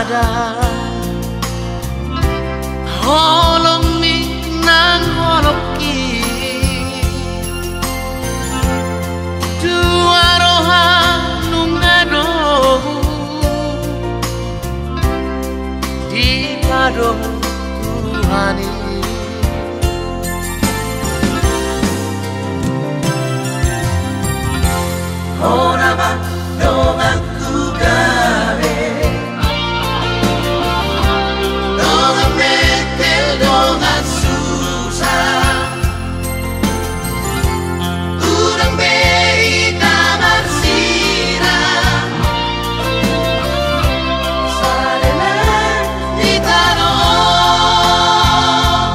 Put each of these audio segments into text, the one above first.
ada holong mi nang holoki dua roha nungado di pado Tuhani Horaba dongan kugare dongan metel dongan susah urang bei kamar sira sadela ditaro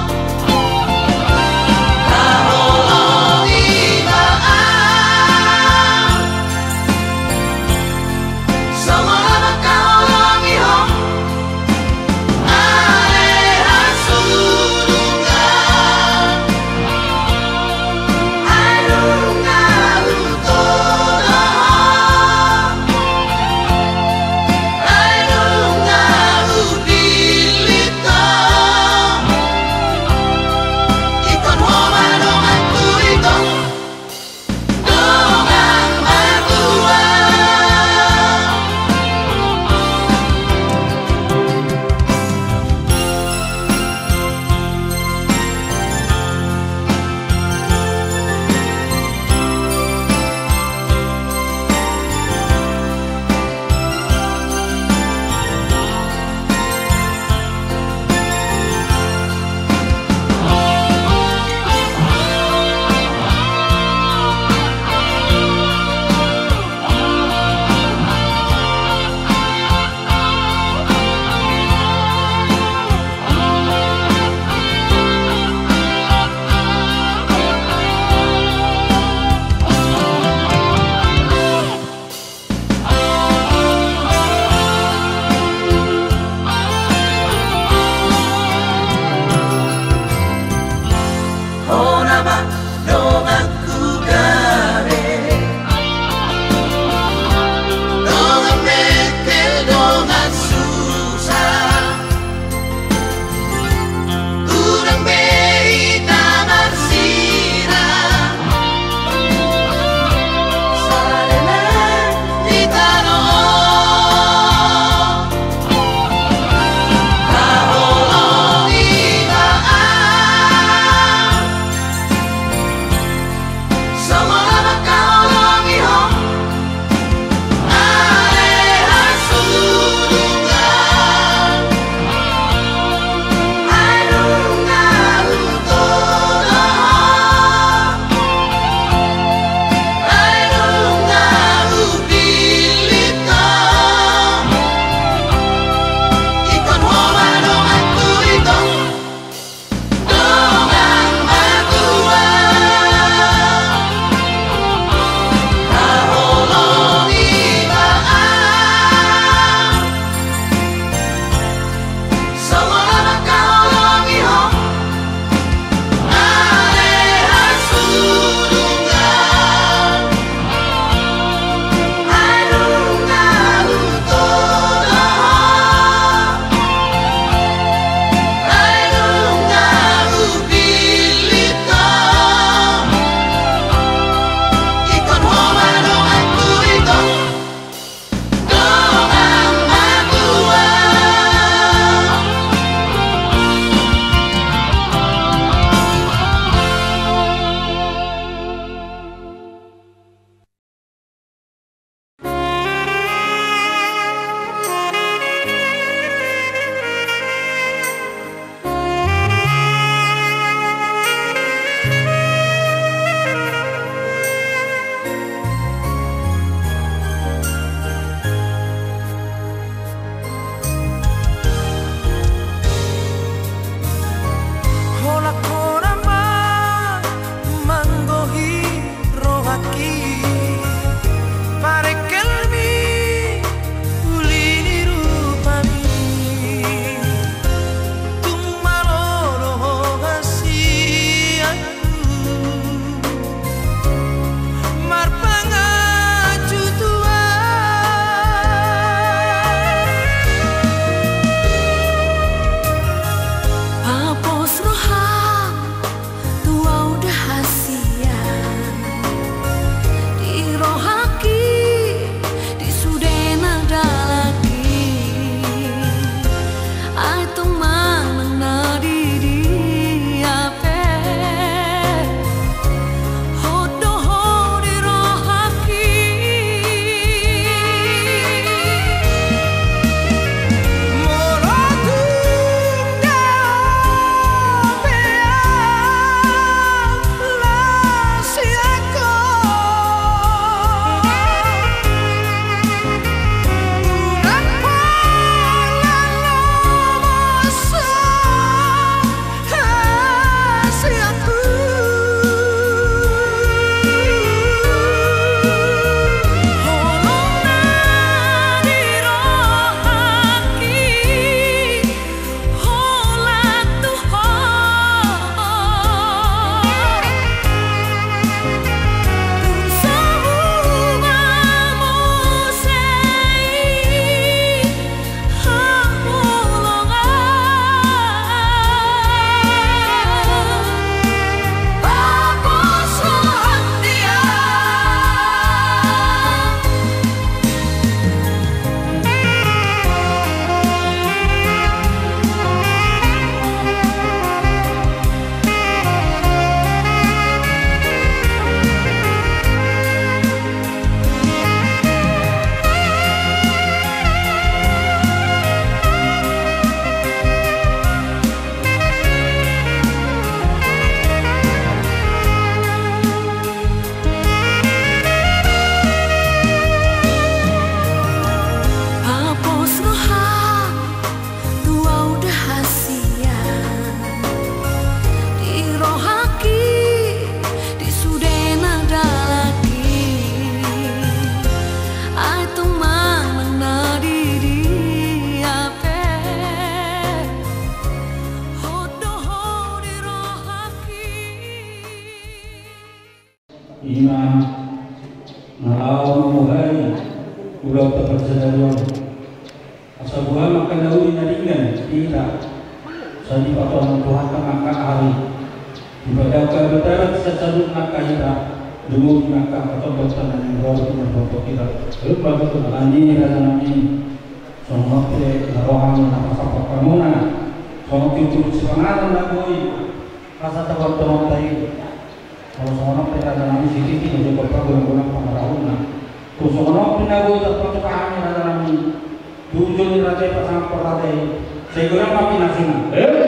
tidak. Saya dipotong Tuhan tengahkan hari. Dibadakan berdarat sesalun nakahira. Dulu nakah atau bertahan yang baru dengan bapak kita. Lalu bagi Tuhan ini rasa nami. Semua kita rohani apa-apa kamuna. Semua cukup semangat nakoi. Rasa teman-teman tadi. Kalau semua rasa nami sisi ini juga berguna pengaruhnya. Kung semua pinago at kami rasa nami. Tujuan raja pasang perhati. Segera kami nasional.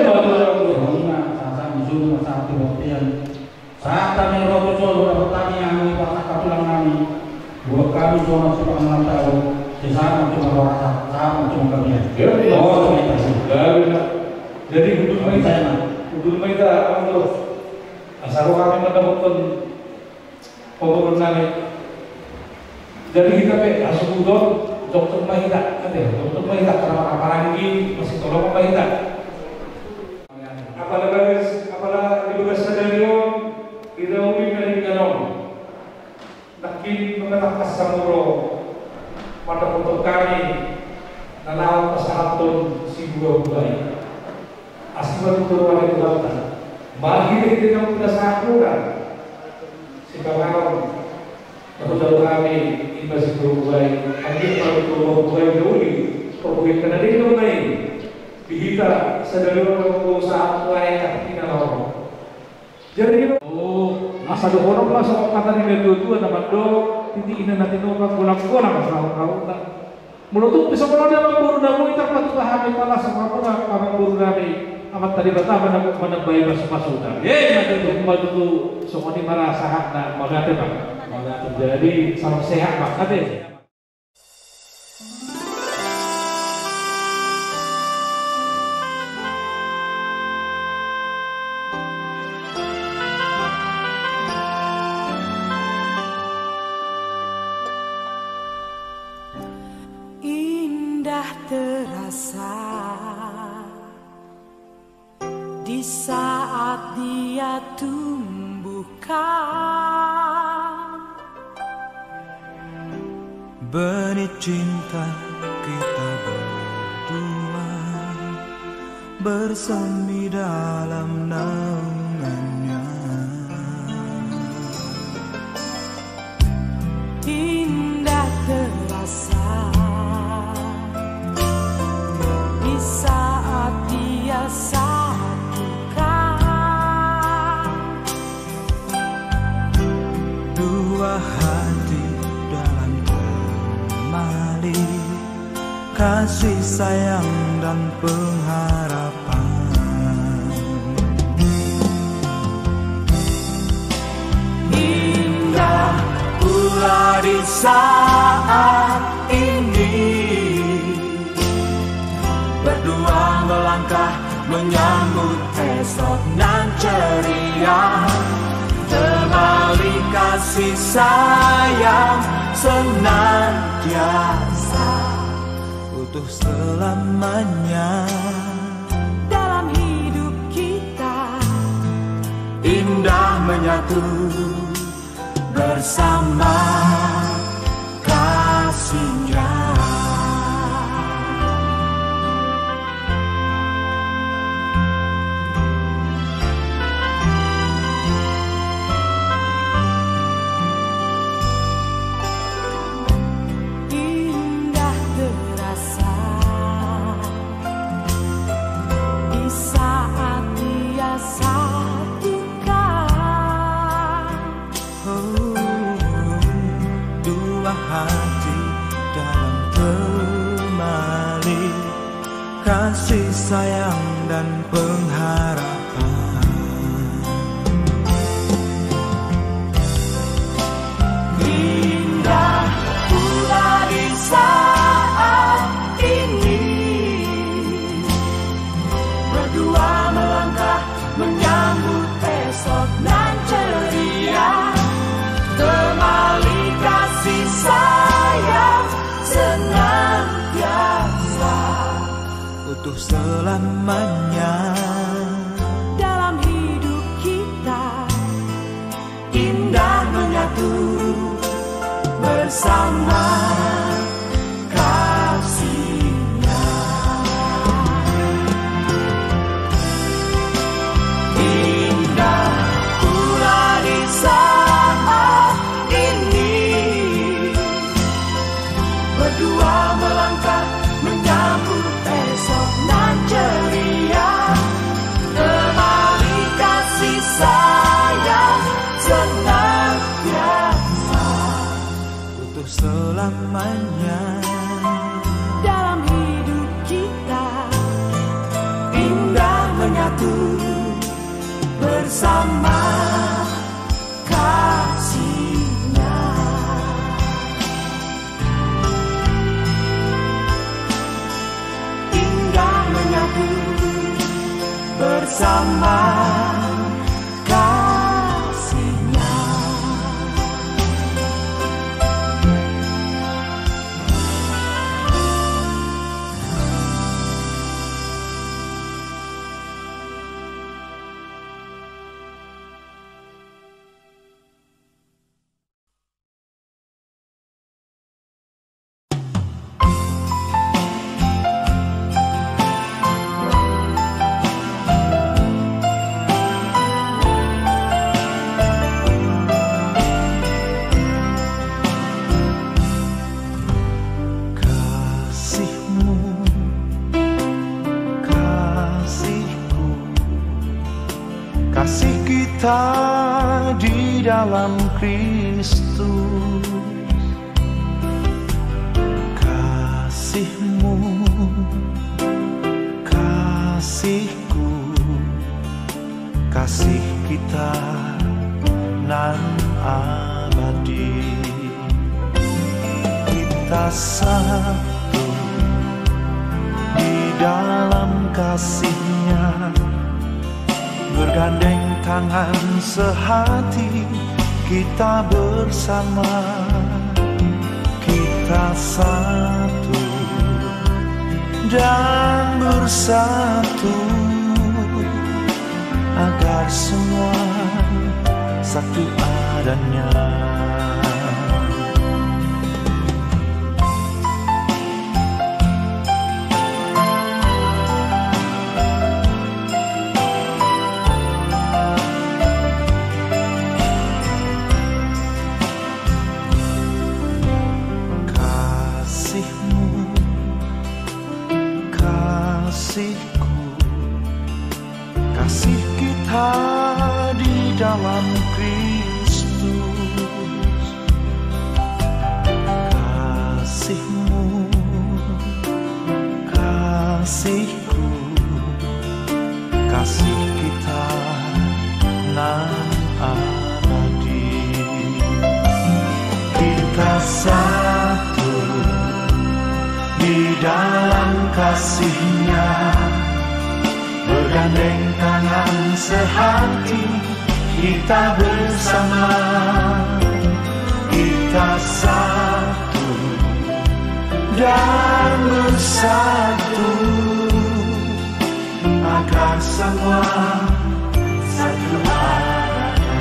Sasa misul masa waktian. Saat kami roto solo bertani yang kami pasang kapulang kami. Buat kami semua suka menantau. Sesama cuma rasa, sama cuma kami. Oh, jadi untuk mereka untuk asal kami menemukan pembangunan. Jadi kita asuh udon. Dokter Mahita, kan ya? Dokter Mahita, karena apalagi masih tolong Mahita. Apalagi dibuka stadion, kita umum dari Ganom. Nakin mengetahkan samuro, pada untuk kami, nalaw pasahapon si buah-buah. Asal itu wala itu lautan. Bagi kita yang sudah sakuran, si kawan. Kalau jauh kami iba si buhay, hanggang kalau buhay duli, pagbuhay ka na din ng may bihita sa dalawang mga sa buhay at pinalaw. Jadi asa doon lang sa kata nila dua naman do, hindi ina natin no kulang-kulang sa karon na. Mulutong bisa mo na mga na mo itang patuhahan pala sa mga pamanguro namin. Amat tadi pertama nak menambah bahasa pasukan. Nanti madu semua ni merasakan nak magate bang. Jadi salam sehat Pak Kade. Indah terasa di saat dia tumbuhkan benih cinta kita berdua bersemi dalam naungannya. Indah terasa di saat dia satukan dua hati dalam kasih sayang dan pengharapan. Indah pula di saat ini berdua melangkah menyambut esok nan ceria. Kembali kasih sayang senantiasa utuh selamanya dalam hidup kita. Indah menyatu bersama kasihnya. Kasih sayang dan pengharapan. Indah pula di saat ini berdua melangkah menyambut esok nan ceria. Kembali kasih sayang senantiasa utuh selamanya dalam hidup kita. Indah menyatu bersama kasihnya. menyatu bersama kasih-Nya. Indah menyatu bersama kasih-Nya. Kasih kita di dalam Kristus, kasih-Mu, kasih-Ku, kasih kita nan abadi. Kita satu di dalam kasih-Nya, bergandeng tangan sehati, kita bersama, kita satu dan bersatu, agar semua satu adanya. Kasih kita di dalam Kristus, kasih-Mu, kasih-Ku, kasih kita nan abadi. Kita satu di dalam kasih-Nya, bergandeng tangan sehati, kita bersama, kita satu dan bersatu, agar semua satu adanya.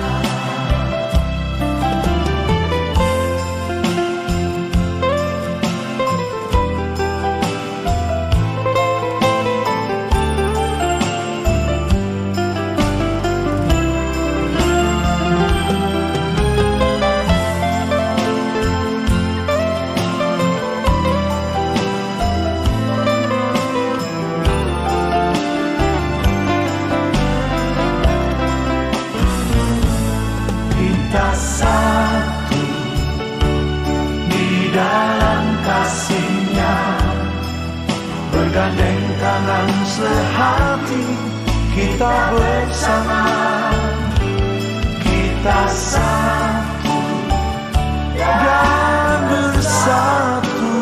Kita satu di dalam kasih-Nya, bergandeng tangan sehati, kita bersama, kita satu dan bersatu,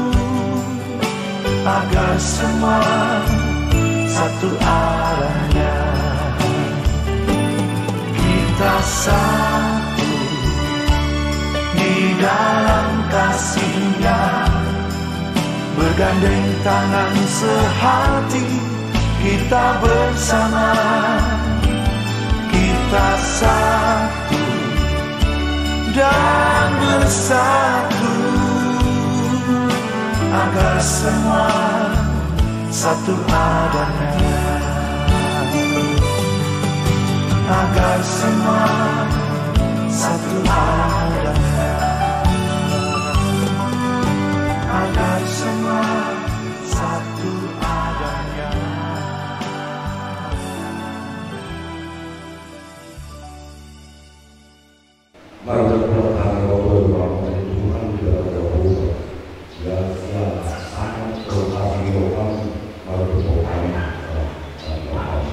agar semua satu arahnya. Kita satu di dalam kasih-Nya, bergandeng tangan sehati, kita bersama, kita satu dan bersatu, agar semua satu adanya, agar semua satu adanya, agar semua satu adanya. Mari kita berdoa kepada Tuhan kita berdoa. Ya, sangat berkati Tuhan. Mari berdoa.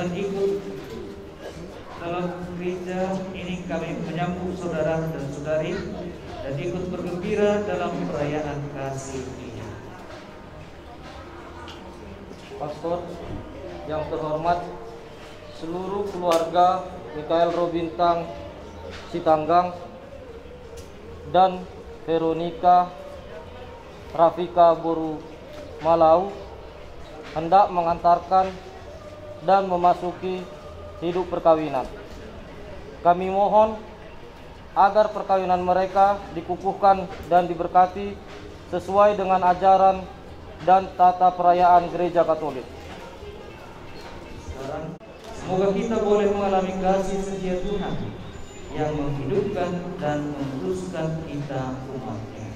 dengan ikut dalam gereja ini kami menyambut saudara dan saudari dan ikut bergembira dalam perayaan kasih ini. Pastor yang terhormat, seluruh keluarga Mikael Robintang Sitanggang dan Veronica Rafika Boru Malau hendak mengantarkan dan memasuki hidup perkawinan. Kami mohon agar perkawinan mereka dikukuhkan dan diberkati sesuai dengan ajaran dan tata perayaan Gereja Katolik. Sekarang, semoga kita boleh mengalami kasih setia Tuhan yang menghidupkan dan meneruskan kita umatnya.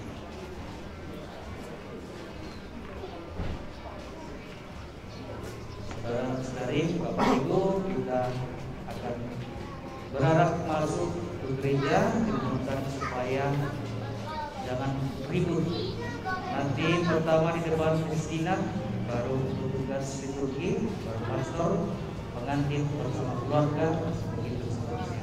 Saudara-saudari, Bapak Ibu, kita akan berharap masuk ke gereja, dimohonkan supaya jangan ribut. Nanti pertama di depan Kristina, baru petugas liturgi, baru pastor, pengantin bersama keluarga, begitu seterusnya.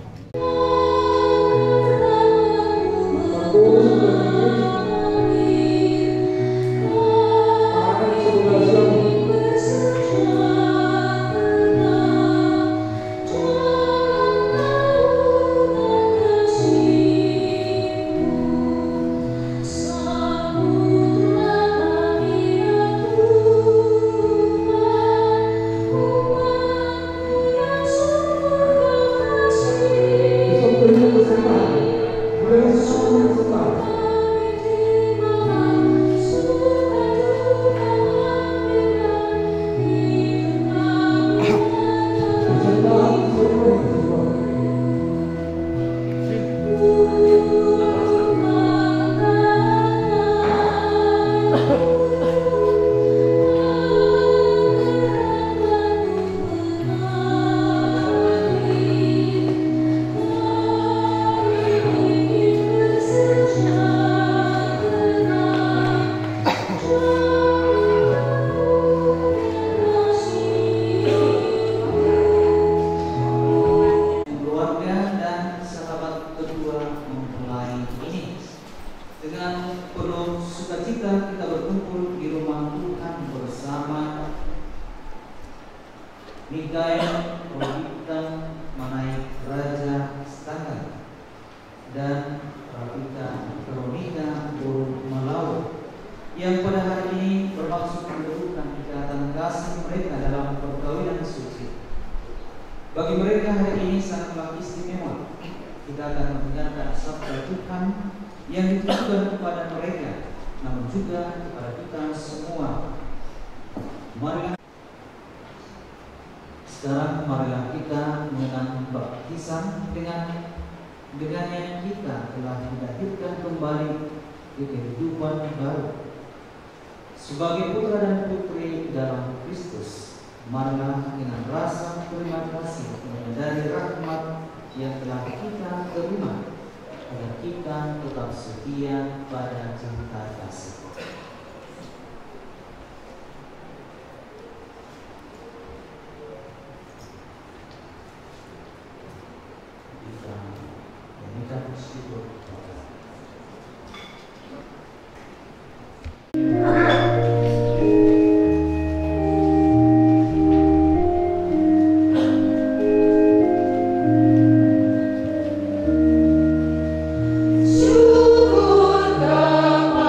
Mikael Robintang Manaik Raja Sitanggang dan Rafika Veronica Boru Malau yang pada hari ini bermaksud mendudukan ikatan kasih mereka dalam perkawinan suci. Bagi mereka hari ini sangatlah istimewa. Kita akan mendengarkan sabda Tuhan yang ditujukan kepada mereka, namun juga kepada kita semua. Marilah sekarang marilah kita mengenang baptisan dengannya kita telah dilahirkan kembali ke kehidupan baru sebagai putra dan putri dalam Kristus. Marilah dengan rasa terima kasih menyadari rahmat yang telah kita terima agar kita tetap setia pada cinta kasih. Syukur kepada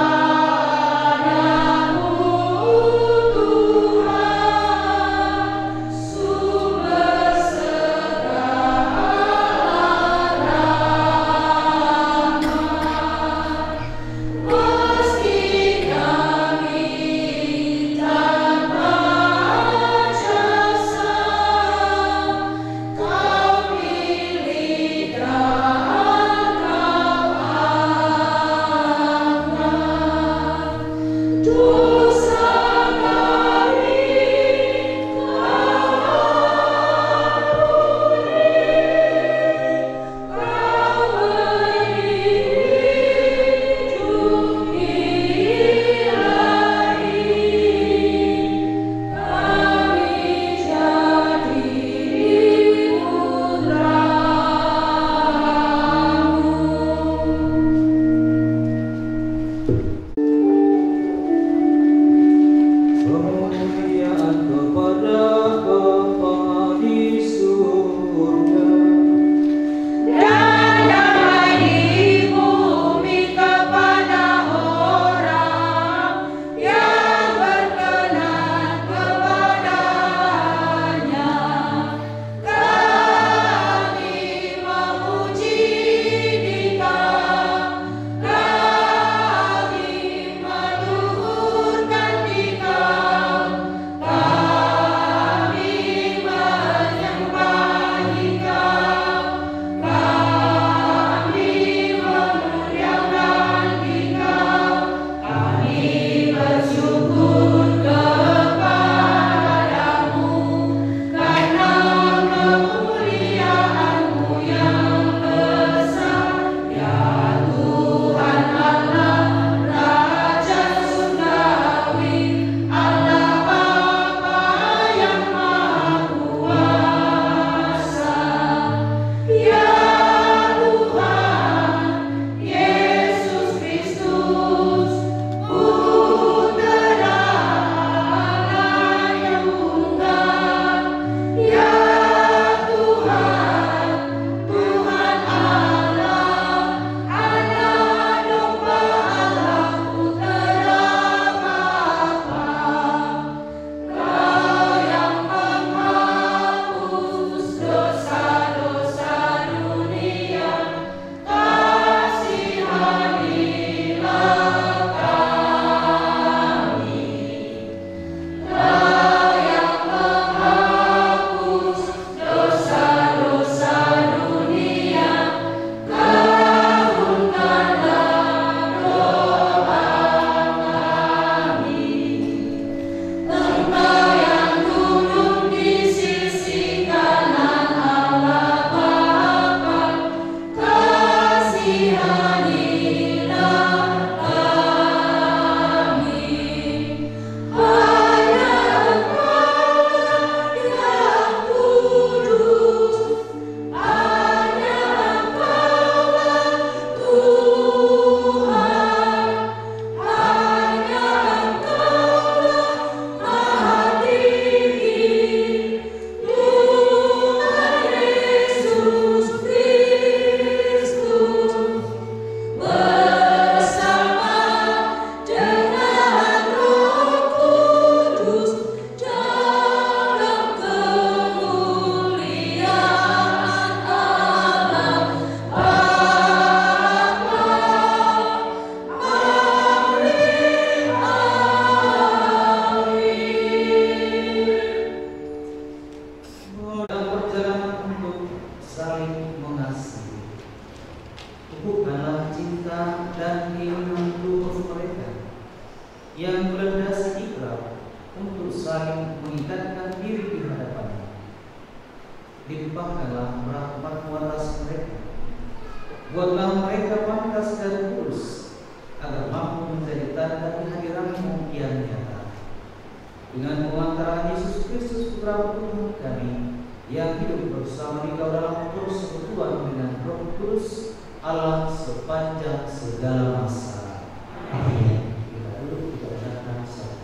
yang berlandasi ikrar untuk saling mengikatkan diri di hadapannya. Limpahkanlah rahmat-Mu atas mereka. Buatlah mereka pantas dan tulus, agar mampu menjadi tanda kehadiran-Mu yang nyata. Dengan pengantaran Yesus Kristus Putra Tuhan kami, yang hidup bersama Engkau dalam persekutuan dengan Roh Kudus, Allah sepanjang segala masa. Amin. Kita dulu kita dengarkan satu.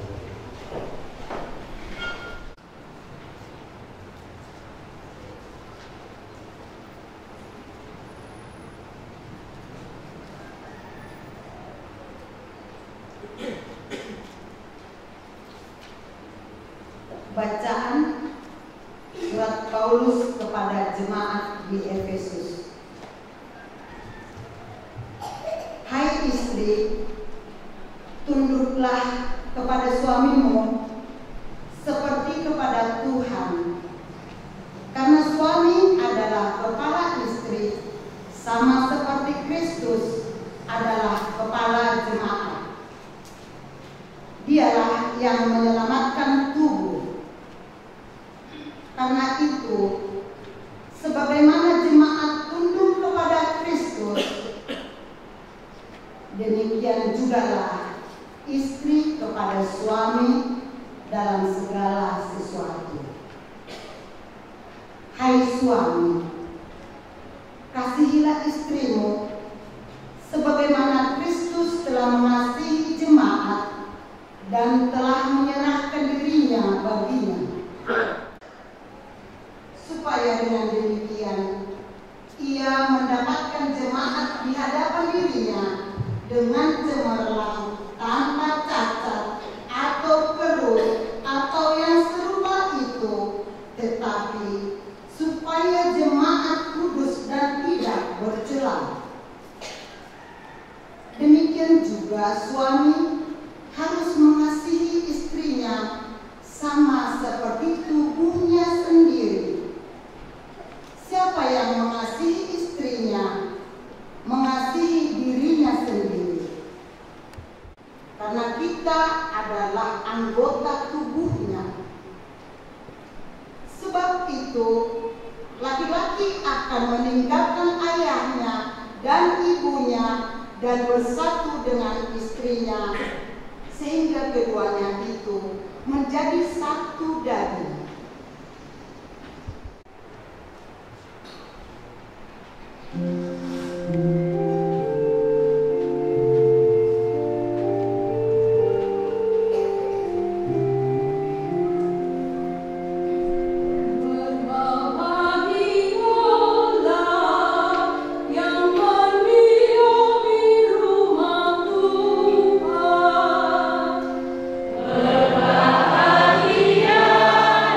Bacaan surat Paulus kepada jemaat di Efesus. Hai istri, tunduklah kepada suamimu seperti kepada Tuhan. Karena suami adalah kepala istri, sama seperti Kristus adalah kepala jemaat. Dialah yang menyelamatkan tubuh. Karena itu, sebagaimana jemaat tunduk kepada Kristus, demikian jugalah istri kepada suami dalam segala sesuatu. Hai suami, kasihilah istrimu sebagaimana Kristus telah mengasihi jemaat dan telah menyerahkan dirinya baginya, supaya dengan demikian ia mendapatkan jemaat di hadapan dirinya dengan cemerlang, tanpa cacat atau keruh atau yang serupa itu, tetapi supaya jemaat kudus dan tidak bercela. Demikian juga suami harus mengasihi istrinya sama seperti tubuhnya sendiri. Siapa yang mengasihi istrinya, mengasihi dirinya sendiri. Karena kita adalah anggota tubuhnya. Sebab itu, laki-laki akan meninggalkan ayahnya dan ibunya dan bersatu dengan istrinya, sehingga keduanya itu menjadi satu daging. Berbahagia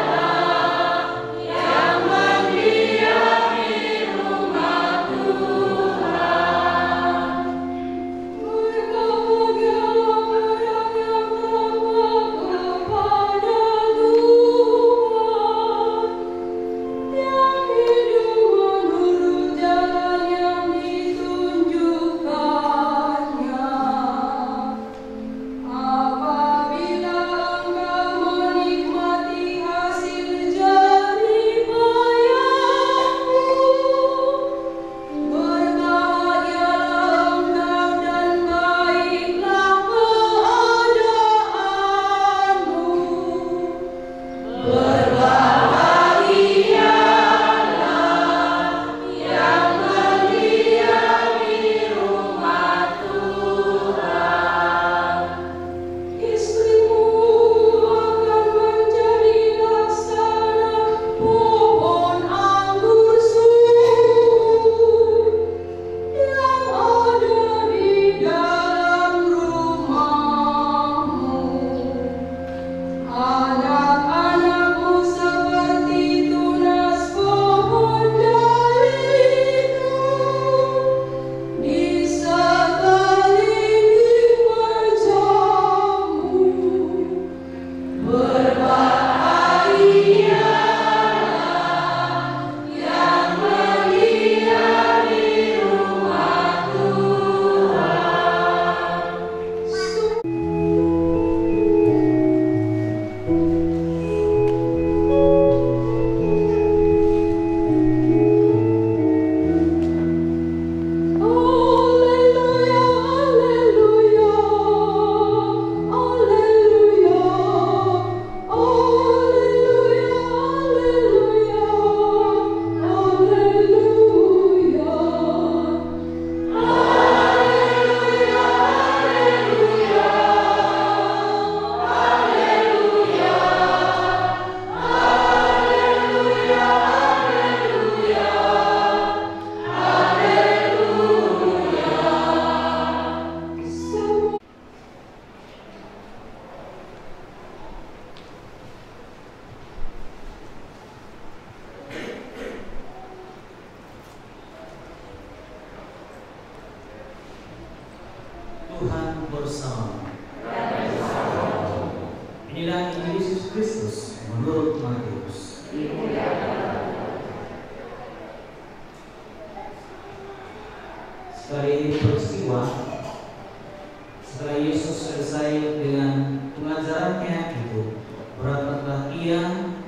Inilah Injil Yesus Kristus menurut Matius. Sekali peristiwa, setelah Yesus selesai dengan pengajarannya itu, berangkatlah ia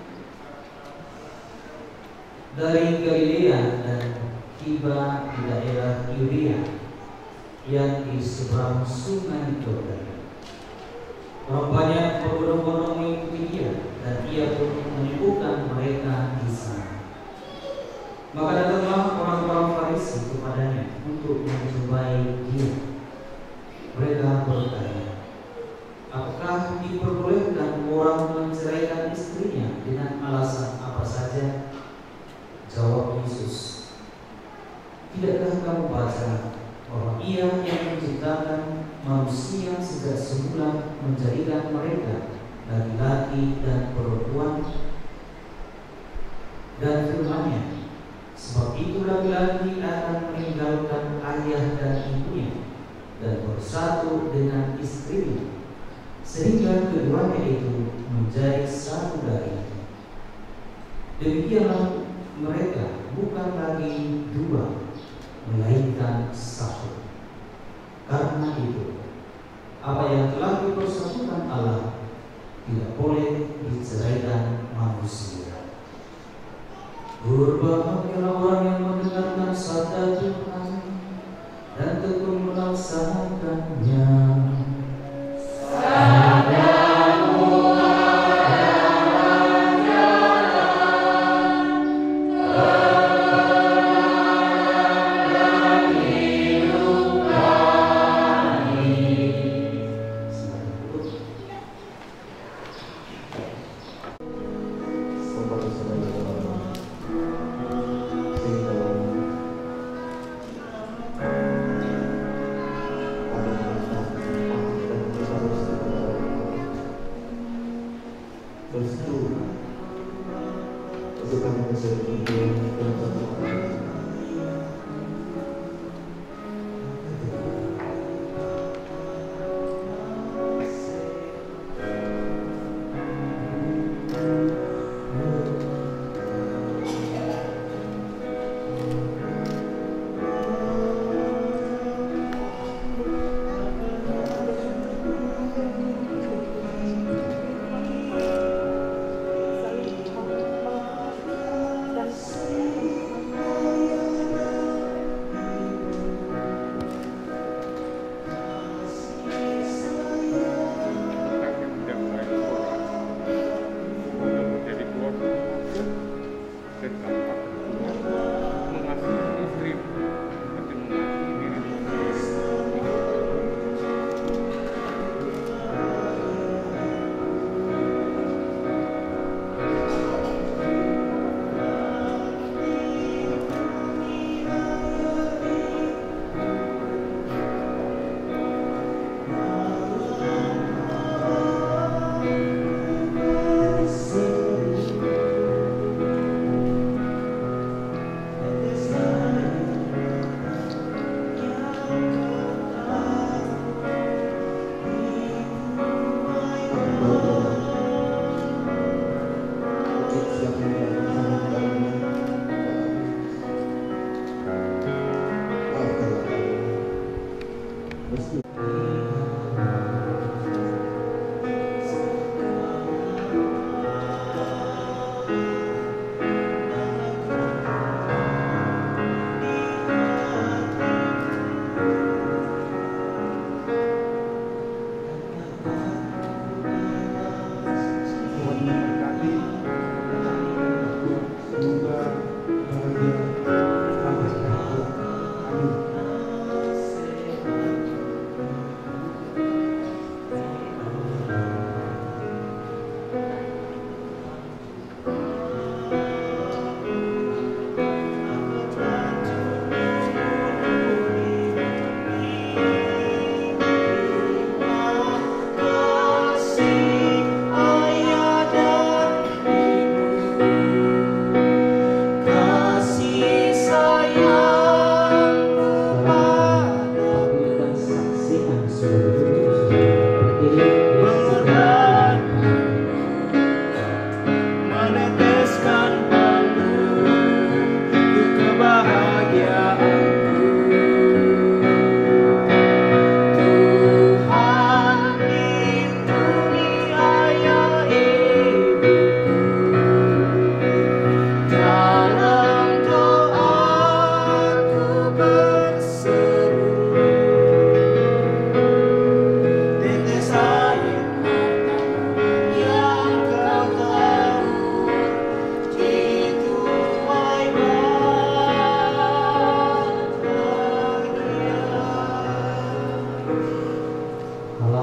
dari Galilea dan tiba di daerah Yudea yang di seberang sungai Yordan. Orang banyak berbondong-bondong mengikuti dia, dan ia pun menyembuhkan mereka di sana. Maka datanglah orang-orang Farisi kepadanya untuk mencobai dia. Mereka bertanya, apakah diperbolehkan orang menceraikan istrinya dengan alasan apa saja? Jawab Yesus, tidakkah kamu baca bahwa Ia yang menciptakan manusia sejak semula menjadikan mereka laki-laki dan perempuan, dan firman-Nya, sebab itu laki-laki akan meninggalkan ayah dan ibunya dan bersatu dengan istrinya, sehingga keduanya itu menjadi satu daging. Demikianlah mereka bukan lagi dua, melainkan satu. Karena itu, apa yang telah dipersatukan Allah tidak boleh diceraikan manusia. Berbahagialah orang yang mendengarkan sabda Tuhan dan tekun melaksanakannya. Dan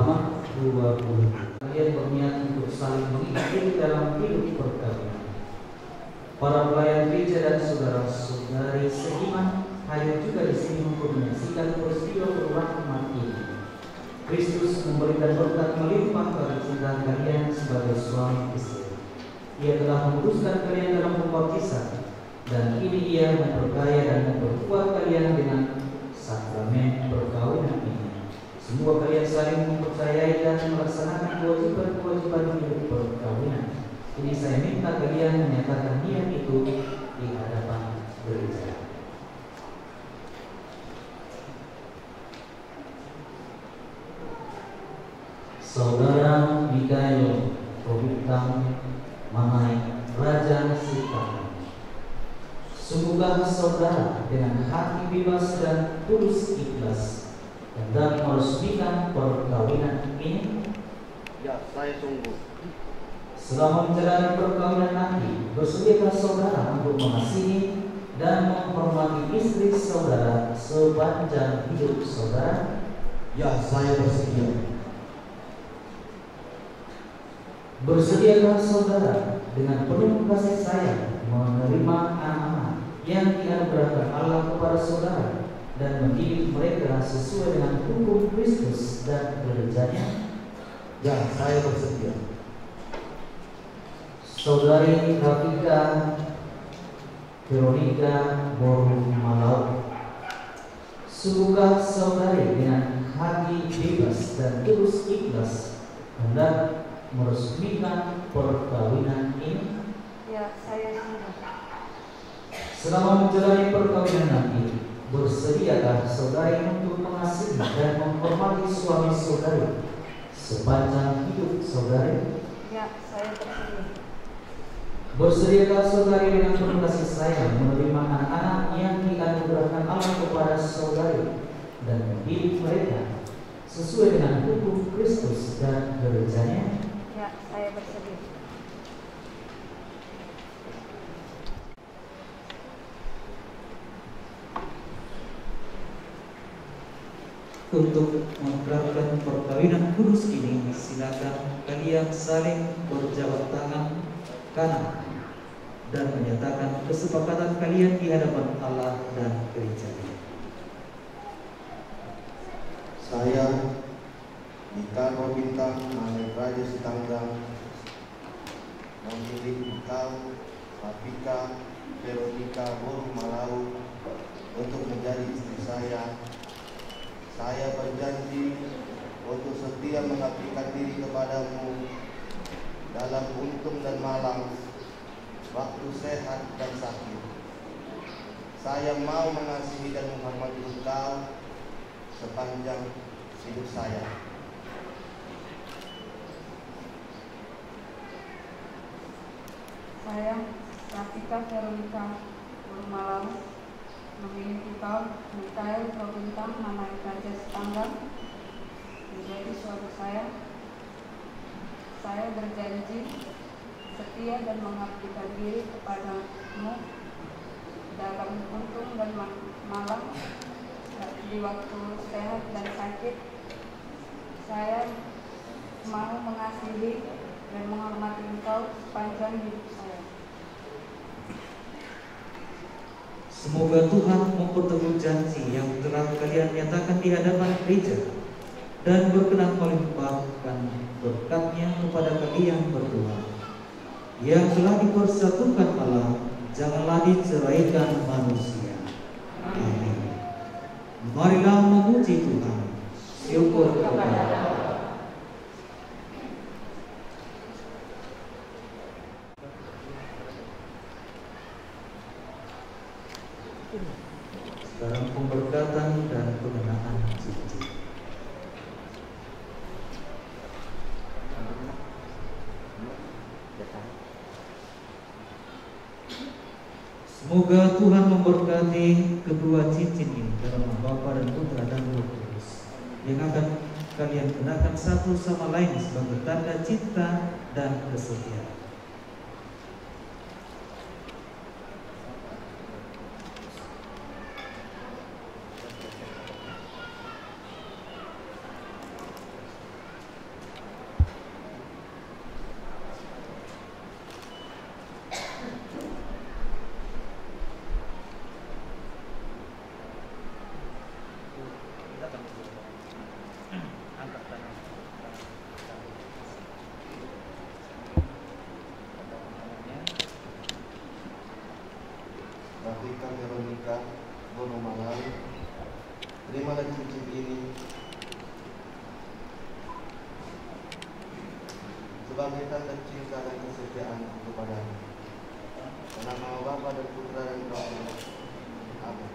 Muhammad 20. Kalian berniat untuk saling mengikuti dalam hidup perkawinan. Para pelayan gereja dan saudara-saudari seiman hadir juga di sini untuk menyaksikan peristiwa perubahan umat ini. Kristus memberikan berkat melimpah bagi cinta kalian sebagai suami istri. Ia telah memutuskan kalian dalam pembaptisan, dan kini Ia memperkaya dan memperkuat kalian dengan sakramen perkawinan ini. Semoga kalian saling mempercayai dan melaksanakan kewajiban-kewajiban hidup perkawinan. Ini saya minta kalian menyatakan niat itu di hadapan gereja. Saudara Mikael Robintang Mamai Raja Sitang, sungguhkah saudara dengan hati bebas dan tulus ikhlas hendak meresmikan perkawinan ini? Ya, saya sungguh. Selama menjalani perkawinan nanti, bersediakah saudara untuk mengasihi dan menghormati istri saudara sepanjang hidup saudara? Ya, saya bersedia. Bersediakah saudara dengan penuh kasih sayang menerima anak-anak yang dianugerahkan Allah kepada saudara dan mendidik mereka sesuai dengan hukum Kristus dan gerejanya? Ya, saya bersedia. Saudari Rafika Veronica Boru Malau, sungguhkah saudari dengan hati bebas dan tulus ikhlas hendak meresmikan perkawinan ini? Ya, saya sudah. Selama menjalani perkawinan nanti, bersediakah saudari untuk mengasihi dan menghormati suami saudari sepanjang hidup saudari? Ya, saya bersedia. Bersediakah saudari dengan penuh kasih sayang menerima anak-anak yang dianugerahkan Allah kepada saudari dan mendidik mereka sesuai dengan hukum Kristus dan gerejanya? Ya, saya bersedia. Untuk mengakrabkan perkawinan kudus ini, silakan kalian saling berjabat tangan kanan dan menyatakan kesepakatan kalian di hadapan Allah dan gereja. Saya Mikael Robintang Mamai Raja Sitanggang memilih engkau, Rafika Veronica Boru Malau, untuk menjadi istri saya. Saya berjanji untuk setia mengabdikan diri kepadamu dalam untung dan malang, waktu sehat dan sakit. Saya mau mengasihi dan menghormati engkau sepanjang hidup saya. Saya Rafika Veronica Boru Malau memilih engkau, Mikael Robintang Mamai Raja Sitanggang, menjadi suami saya. Saya berjanji setia dan mengabdikan diri kepadamu dalam untung dan malang, di waktu sehat dan sakit. Saya mau mengasihi dan menghormati engkau sepanjang hidup saya. Semoga Tuhan memperteguh janji yang telah kalian nyatakan di hadapan gereja dan berkenan melimpahkan berkat-Nya kepada kalian berdua yang telah dipersatukan Allah, janganlah diceraikan manusia. Amin. Marilah memuji Tuhan. Syukur kepada Allah. Sekarang pemberkatan dan pengenaan cincin. Semoga Tuhan memberkati kedua cincin ini dalam nama Bapa dan Putra dan Roh Kudus, yang akan kalian kenakan satu sama lain sebagai tanda cinta dan kesetiaan. sebagai tanda cinta dan kesetiaan kepadamu. Dalam nama Bapa dan Putra dan Roh Kudus. Amin.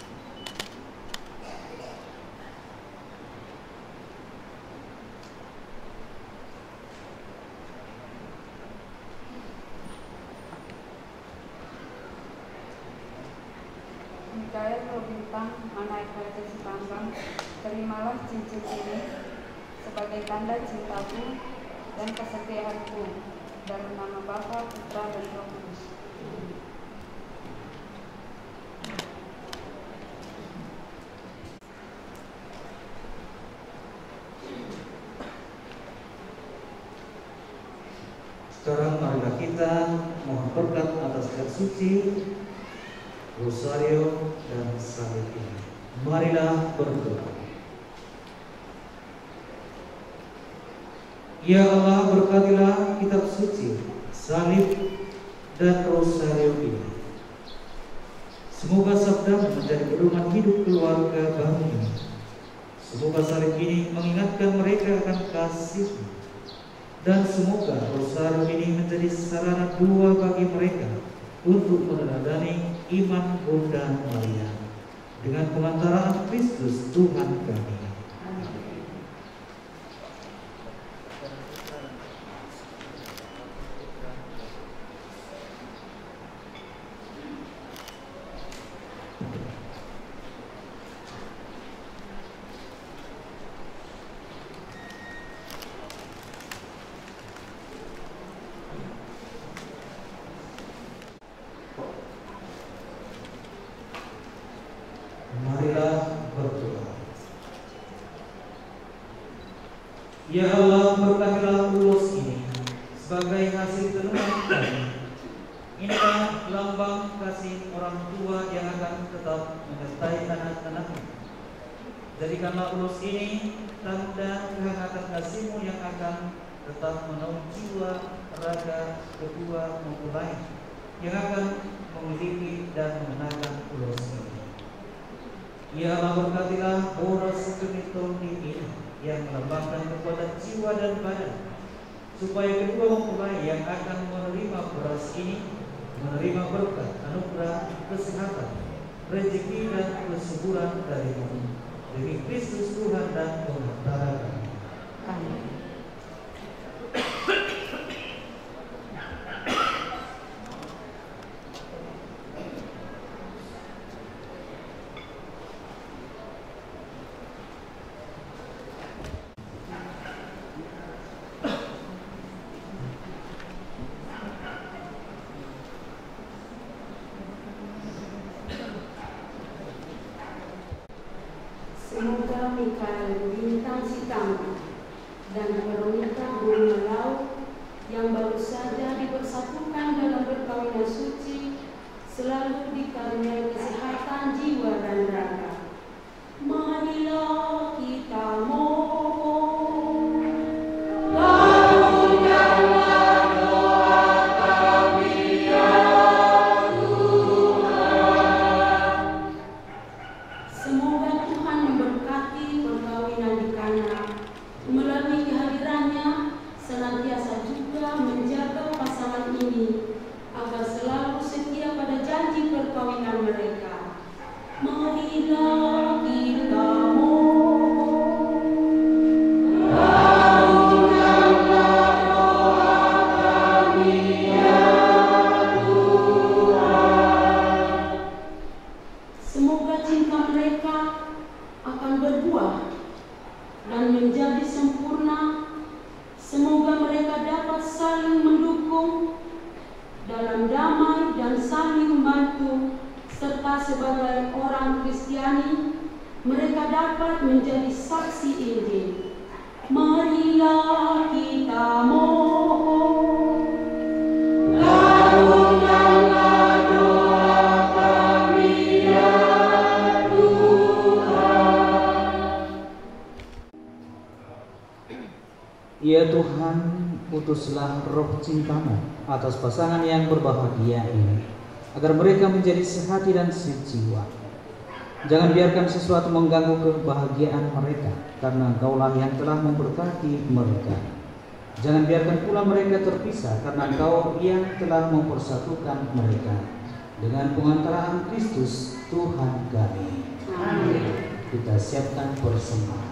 Mikael Robintang, anak Raja Sitanggang, terimalah cincin ini sebagai tanda cintaku dan kesetiaanku dalam nama Bapa, Putra, dan Roh Kudus. Sekarang marilah kita mohon berkat atas zat suci, rosario, dan salib ini. Marilah berdoa. Ya Allah, berkatilah kitab suci, salib, dan rosario ini. Semoga sabda menjadi pedoman hidup keluarga baru ini. Semoga salib ini mengingatkan mereka akan kasih. Dan semoga rosario ini menjadi sarana dua bagi mereka untuk meneladani iman Bunda Maria dengan pengantaraan Kristus Tuhan kami. Marilah berdoa. Ya Allah, berkatilah ulos ini sebagai hasil renungan kami. Inilah lambang kasih orang tua yang akan tetap menyertai anak-anaknya. Jadikanlah ulos ini tanda kehangatan kasih-Mu yang akan tetap menaungi jiwa, raga kedua mempelai yang akan memiliki dan mengenakan ulos ini. Ya Allah, berkatilah boros kemitung ini yang melambangkan kekuatan jiwa dan badan, supaya kedua mempelai yang akan menerima beras ini menerima berkat, anugerah, kesehatan, rezeki, dan kesuburan dari-Mu. Demi Kristus Tuhan dan Pengantara kami. Amin. Semoga Mikael Robintang Sitanggang dan Veronica Malau yang baru saja dipersatukan dalam perkawinan suci selalu dikaruniai kesehatan jiwa dan raga. Marilah kita mohon. Ya Tuhan, utuslah roh cinta-Mu atas pasangan yang berbahagia ini, agar mereka menjadi sehati dan sejiwa. Jangan biarkan sesuatu mengganggu kebahagiaan mereka, karena Engkaulah yang telah memberkati mereka. Jangan biarkan pula mereka terpisah, karena Engkau yang telah mempersatukan mereka dengan pengantaraan Kristus Tuhan kami. Amin. Kita siapkan persembahan.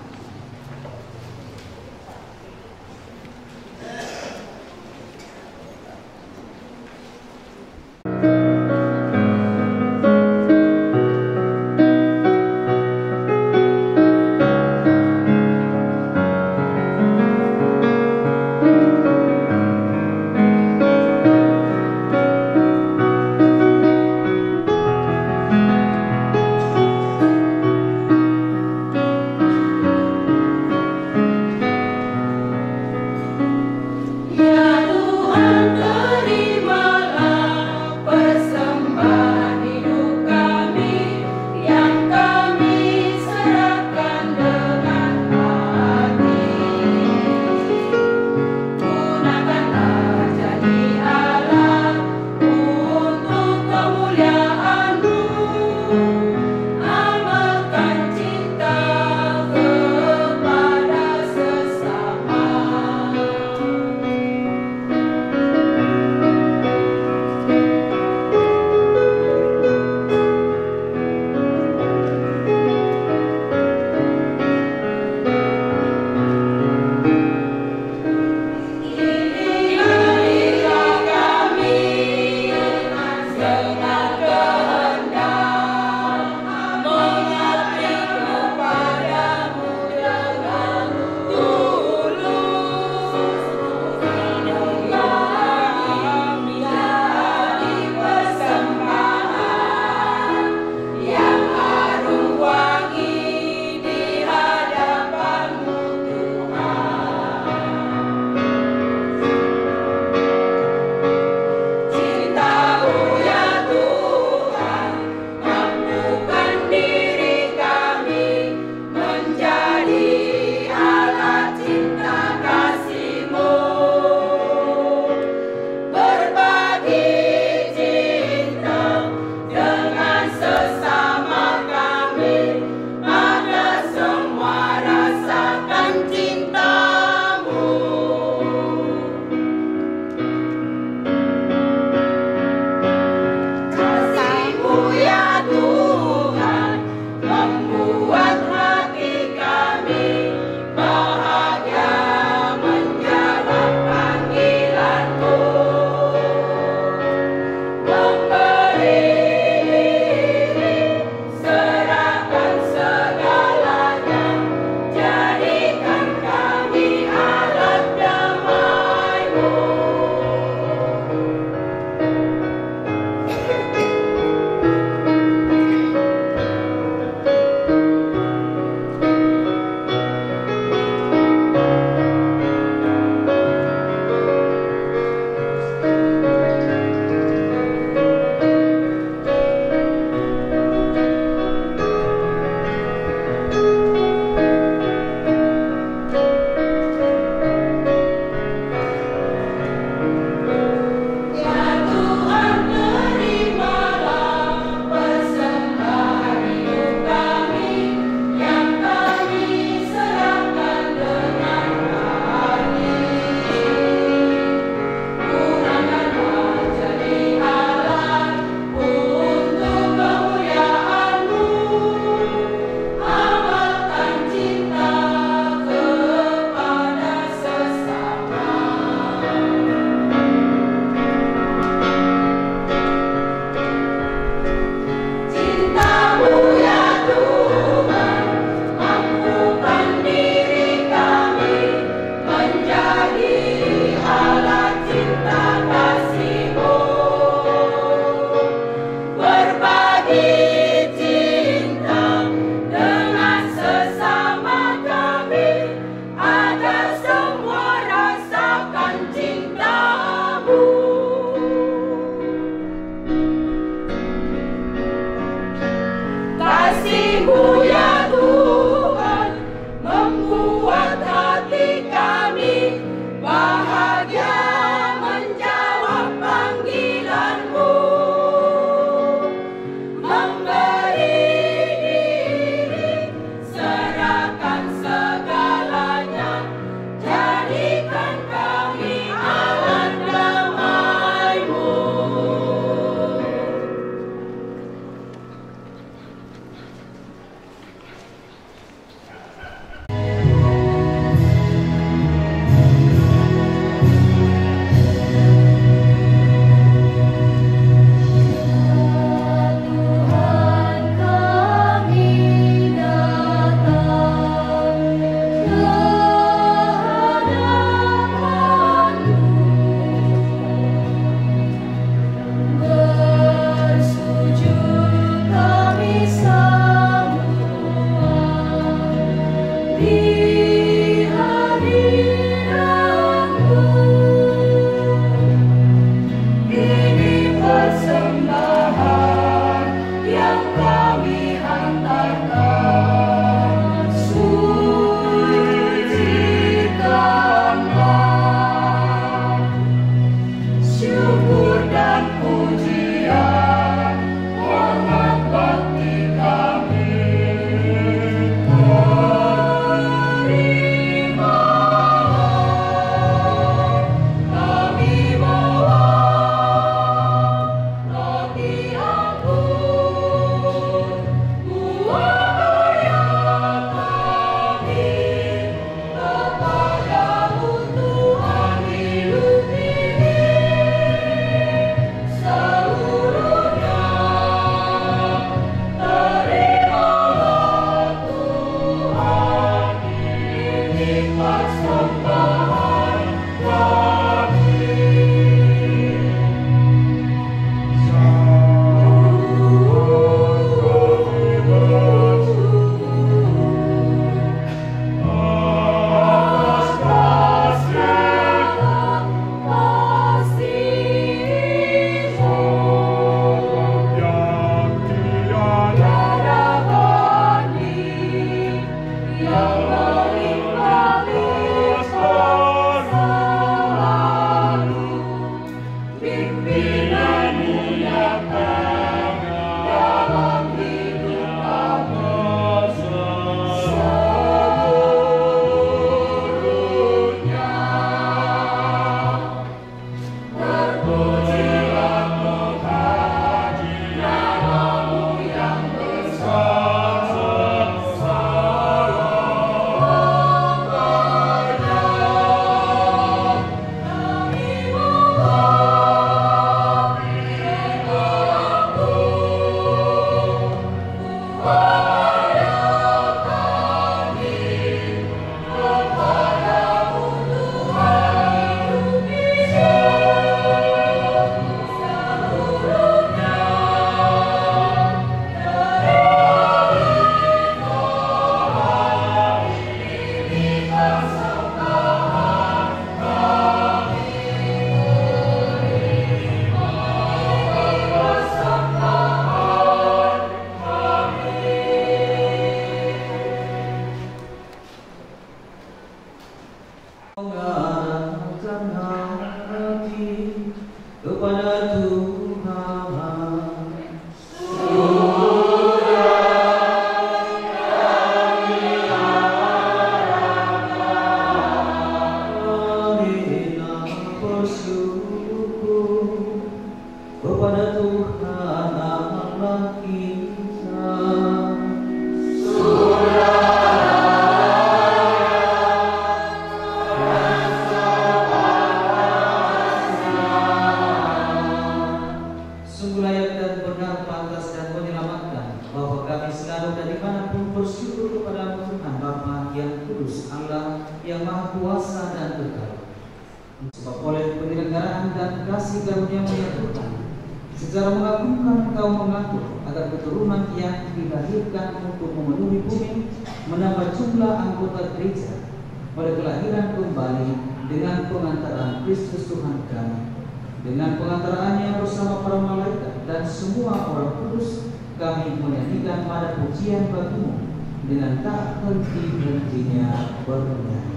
dan kekal. Sebab oleh penyelenggaraan dan kasih karunia Tuhan, secara mengagumkan Engkau mengatur agar keturunan yang dilahirkan untuk memenuhi bumi menambah jumlah anggota gereja pada kelahiran kembali dengan pengantaran Kristus Tuhan kami, dengan pengantaraannya bersama para malaikat dan semua orang kudus, kami menyanyikan pada pujian bagimu dengan tak henti-hentinya bernyanyi.